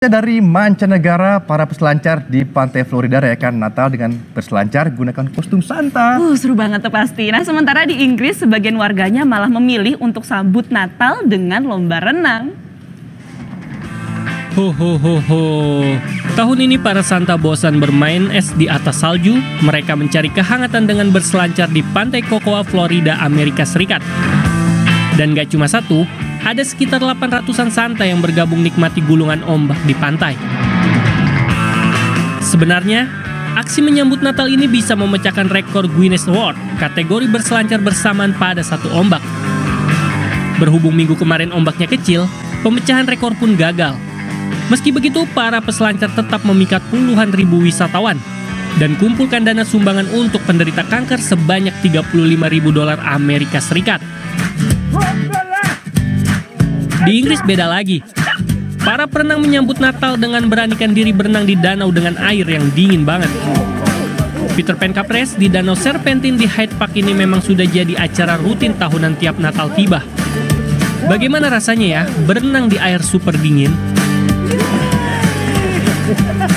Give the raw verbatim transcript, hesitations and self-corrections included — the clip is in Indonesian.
Dari mancanegara, para peselancar di pantai Florida rayakan Natal dengan berselancar gunakan kostum Santa. Uh, seru banget tuh pasti. Nah, sementara di Inggris, sebagian warganya malah memilih untuk sambut Natal dengan lomba renang. Ho ho ho ho. Tahun ini para Santa bosan bermain es di atas salju. Mereka mencari kehangatan dengan berselancar di pantai Cocoa, Florida, Amerika Serikat. Dan gak cuma satu, ada sekitar delapan ratusan Santa yang bergabung nikmati gulungan ombak di pantai. Sebenarnya, aksi menyambut Natal ini bisa memecahkan rekor Guinness World kategori berselancar bersamaan pada satu ombak. Berhubung minggu kemarin ombaknya kecil, pemecahan rekor pun gagal. Meski begitu, para peselancar tetap memikat puluhan ribu wisatawan dan kumpulkan dana sumbangan untuk penderita kanker sebanyak tiga puluh lima ribu dolar Amerika Serikat. Di Inggris beda lagi. Para perenang menyambut Natal dengan beranikan diri berenang di danau dengan air yang dingin banget. Peter Pan Cup Race di Danau Serpentine di Hyde Park ini memang sudah jadi acara rutin tahunan tiap Natal tiba. Bagaimana rasanya ya berenang di air super dingin?